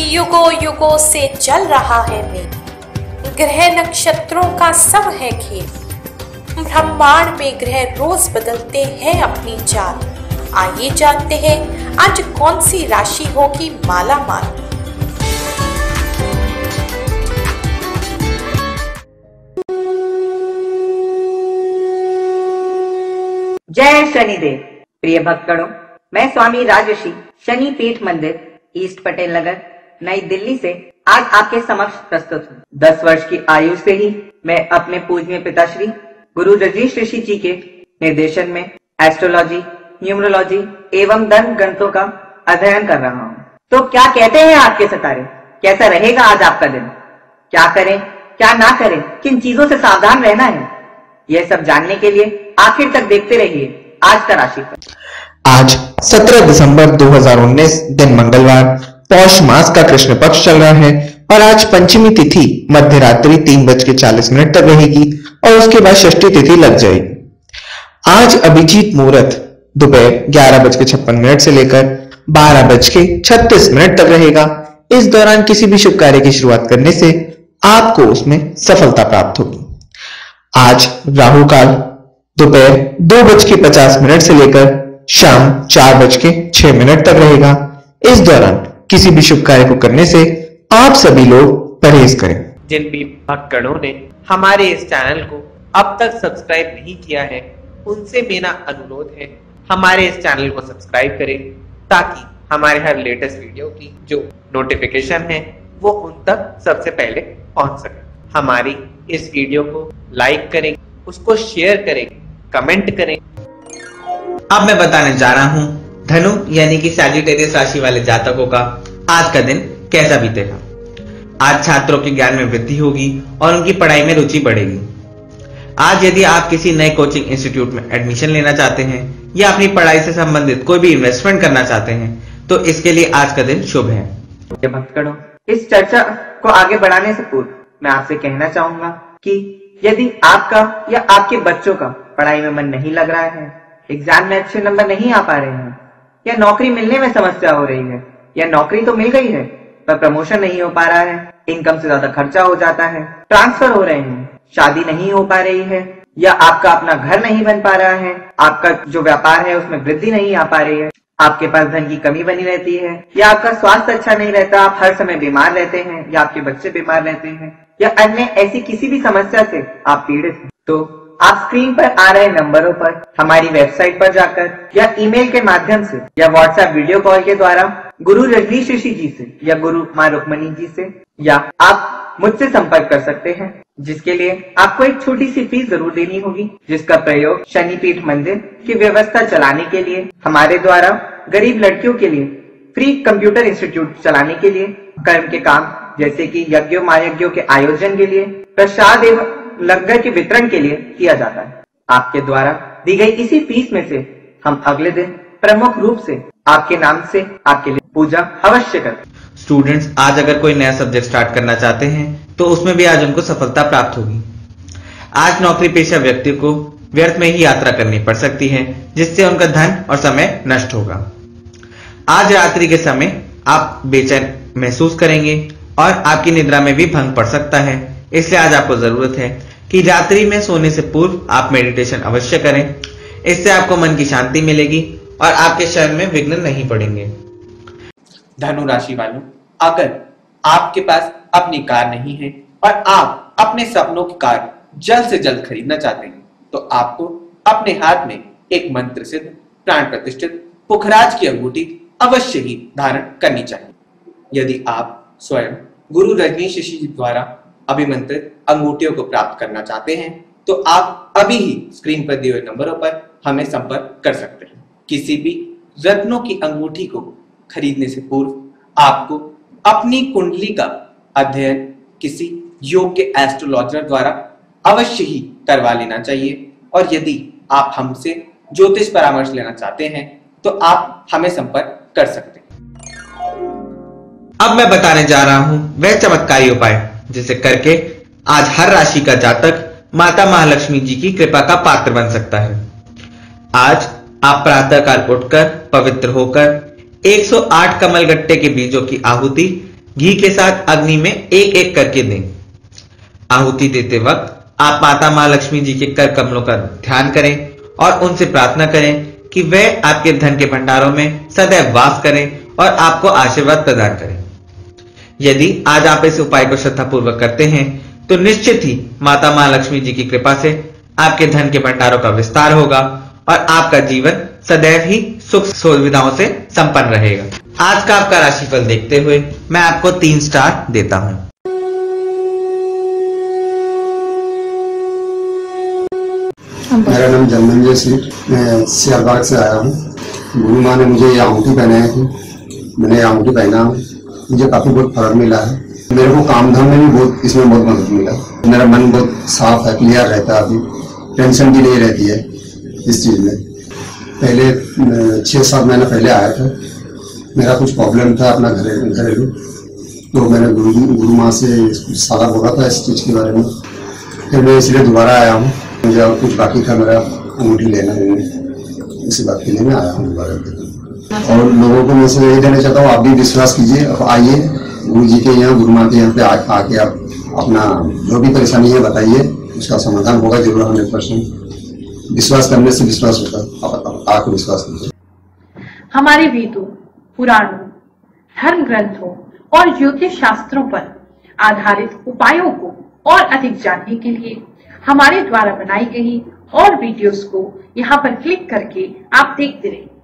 युगों युगों से चल रहा है मेल, ग्रह नक्षत्रों का सब है खेल। ब्रह्मांड में ग्रह रोज बदलते हैं अपनी चाल। आइए जानते हैं आज कौन सी राशि होगी माला माल। जय शनिदेव। प्रिय भक्तगणों, मैं स्वामी राजर्षि शनि पीठ मंदिर ईस्ट पटेल नगर नई दिल्ली से आज आपके समक्ष प्रस्तुत हूँ। 10 वर्ष की आयु से ही मैं अपने पूजनीय पिताश्री गुरु रजनीश ऋषि जी के निर्देशन में एस्ट्रोलॉजी, न्यूमरोलॉजी एवं धर्म ग्रंथों का अध्ययन कर रहा हूँ। तो क्या कहते हैं आपके सितारे, कैसा रहेगा आज आपका दिन? क्या करें, क्या ना करें, किन चीजों से सावधान रहना है, यह सब जानने के लिए आखिर तक देखते रहिए आज का राशिफल। आज 17 दिसंबर 2019 दिन मंगलवार, पौष मास का कृष्ण पक्ष चल रहा है और आज पंचमी तिथि मध्य रात्रि 3:40 तक रहेगी और उसके बाद षष्ठी तिथि लग जाएगी। आज अभिजीत मुहूर्त दोपहर 11:56 से लेकर 12:36 तक रहेगा। इस दौरान किसी भी शुभ कार्य की शुरुआत करने से आपको उसमें सफलता प्राप्त होगी। आज राहु काल दोपहर 2:50 से लेकर शाम 4:06 तक रहेगा। इस दौरान किसी भी शुभ कार्य को करने से आप सभी लोग परहेज करें। जिन भी भक्तगणों ने हमारे इस चैनल को अब तक सब्सक्राइब नहीं किया है, उनसे मेरा अनुरोध है हमारे इस चैनल को सब्सक्राइब करें ताकि हमारे हर लेटेस्ट वीडियो की जो नोटिफिकेशन है वो उन तक सबसे पहले पहुंच सके। हमारी इस वीडियो को लाइक करें, उसको शेयर करें, कमेंट करें। अब मैं बताने जा रहा हूं धनु यानी कि सैजिटेरियस राशि वाले जातकों का आज का दिन कैसा बीतेगा। आज छात्रों के ज्ञान में वृद्धि होगी और उनकी पढ़ाई में रुचि बढ़ेगी। आज यदि आप किसी नए कोचिंग इंस्टीट्यूट में एडमिशन लेना चाहते हैं या अपनी पढ़ाई से संबंधित कोई भी इन्वेस्टमेंट करना चाहते हैं तो इसके लिए आज का दिन शुभ है। भक्तगणों, इस चर्चा को आगे बढ़ाने से पूर्व मैं आपसे कहना चाहूंगा कि यदि आपका या आपके बच्चों का पढ़ाई में मन नहीं लग रहा है, एग्जाम में अच्छे नंबर नहीं आ पा रहे हैं, या नौकरी मिलने में समस्या हो रही है, या नौकरी तो मिल गई है पर प्रमोशन नहीं हो पा रहा है, इनकम से ज्यादा खर्चा हो जाता है, ट्रांसफर हो रहे हैं, शादी नहीं हो पा रही है, या आपका अपना घर नहीं बन पा रहा है, आपका जो व्यापार है उसमें वृद्धि नहीं आ पा रही है, आपके पास धन की कमी बनी रहती है, या आपका स्वास्थ्य अच्छा नहीं रहता, आप हर समय बीमार रहते हैं, या आपके बच्चे बीमार रहते हैं, या अन्य ऐसी किसी भी समस्या से आप पीड़ित हैं, तो आप स्क्रीन पर आ रहे नंबरों पर हमारी वेबसाइट पर जाकर या ईमेल के माध्यम से या व्हाट्सएप वीडियो कॉल के द्वारा गुरु रजनीश ऋषि जी से या गुरु मां रुक्मणी जी से या आप मुझसे संपर्क कर सकते हैं, जिसके लिए आपको एक छोटी सी फीस जरूर देनी होगी, जिसका प्रयोग शनि पीठ मंदिर की व्यवस्था चलाने के लिए, हमारे द्वारा गरीब लड़कियों के लिए फ्री कंप्यूटर इंस्टीट्यूट चलाने के लिए, कर्म के काम जैसे कि यज्ञों महायज्ञों के आयोजन के लिए, प्रसाद एवं लंगर के वितरण के लिए किया जाता है। आपके द्वारा दी गई इसी फीस में से हम अगले दिन प्रमुख रूप से आपके नाम से आपके लिए पूजा अवश्य करें। स्टूडेंट्स, आज अगर कोई नया सब्जेक्ट स्टार्ट करना चाहते हैं तो उसमें भी आज उनको सफलता प्राप्त होगी। आज नौकरी पेशा व्यक्ति को व्यर्थ में ही यात्रा करनी पड़ सकती है, जिससे उनका धन और समय नष्ट होगा। आज रात्रि के समय आप बेचैन महसूस करेंगे और आपकी निद्रा में भी भंग पड़ सकता है, इसलिए आज आपको जरूरत है कि रात्रि में सोने से पूर्व आप मेडिटेशन अवश्य करें। इससे आपको मन की शांति मिलेगी और आपके शरीर में विघ्न नहीं पड़ेंगे। धनु राशि वालों, अगर आपके पास अपनी कार नहीं है और आप अपने सपनों की कार जल्द से जल्द खरीदना चाहते हैं तो आपको अपने हाथ में एक मंत्र सिद्ध प्राण प्रतिष्ठित पुखराज की अंगूठी अवश्य ही धारण करनी चाहिए। यदि आप स्वयं गुरु रजनीश ऋषि जी द्वारा अभिमंत्रित अंगूठियों को प्राप्त करना चाहते हैं तो आप अभी ही स्क्रीन पर दिए हुए नंबरों पर हमें संपर्क कर सकते हैं। किसी भी रत्नों की अंगूठी को खरीदने से पूर्व आपको अपनी कुंडली का अध्ययन किसी योग्य एस्ट्रोलॉजर द्वारा अवश्य ही करवा लेना चाहिए, और यदि आप हमसे ज्योतिष परामर्श लेना चाहते हैं तो आप हमें संपर्क कर सकते हैं। अब मैं बताने जा रहा हूं वह चमत्कारी उपाय जिसे करके आज हर राशि का जातक माता महालक्ष्मी जी की कृपा का पात्र बन सकता है। आज आप प्रातःकाल उठकर पवित्र होकर 108 कमल गट्टे के बीजों की आहुति घी के साथ अग्नि में एक एक करके दें। आहुति देते वक्त आप माता महालक्ष्मी जी के कर कमलों का ध्यान करें और उनसे प्रार्थना करें कि वह आपके धन के भंडारों में सदैव वास करें और आपको आशीर्वाद प्रदान करें। यदि आज आप इस उपाय को श्रद्धापूर्वक करते हैं तो निश्चित ही माता महालक्ष्मी जी की कृपा से आपके धन के भंडारों का विस्तार होगा और आपका जीवन सदैव ही सुख सुविधाओं से संपन्न रहेगा। आज का आपका राशिफल देखते हुए मैं आपको 3 स्टार देता हूं। मेरा नाम जन्मंजय सिंह, मैं सियारबाग से आया हूँ। गुरु माँ ने मुझे ये अंगूठी पहनाई थी, मैंने ये अंगूठी पहना, मुझे काफी बहुत फर्क मिला है। मेरे को काम धाम में भी बहुत इसमें बहुत मदद मिला। मेरा मन बहुत साफ है, क्लियर रहता है, अभी टेंशन भी नहीं रहती है इस चीज में। पहले 6-7 महीना पहले आया था, मेरा कुछ प्रॉब्लम था अपना घरेलू, तो मैंने गुरु माँ से सारा बोला था इस चीज के बारे में। फिर मैं इसलिए दोबारा आया हूँ, मुझे और कुछ बाकी था, मेरा अंगूठी लेना है, इसी बात के लिए मैं आया हूँ दोबारा। और लोगों को मैं यही देना चाहता हूँ, आप भी विश्वास कीजिए, आप आइए गुरु जी के यहाँ, गुरु माँ के यहाँ पे आके आप अपना जो भी परेशानी है बताइए, उसका समाधान होगा जरूर 100%। विश्वास करने से विश्वास होता, आप आके विश्वास कीजिए। हमारे वेदों, पुराणों, धर्म ग्रंथों और ज्योतिष शास्त्रों पर आधारित उपायों को और अधिक जानने के लिए हमारे द्वारा बनाई गई और वीडियोस को यहाँ पर क्लिक करके आप देखते रहें।